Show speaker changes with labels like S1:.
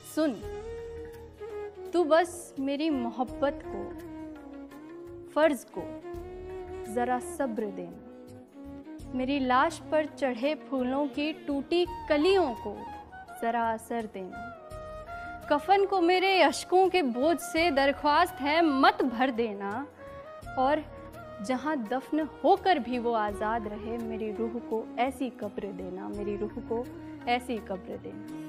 S1: सुन, तू बस मेरी मोहब्बत को, फर्ज को जरा सब्र देना। मेरी लाश पर चढ़े फूलों की टूटी कलियों को जरा असर देना। कफन को मेरे अश्कों के बोझ से दरख्वास्त है मत भर देना। और जहाँ दफन होकर भी वो आज़ाद रहे, मेरी रूह को ऐसी कब्र देना, मेरी रूह को ऐसी कब्र देना।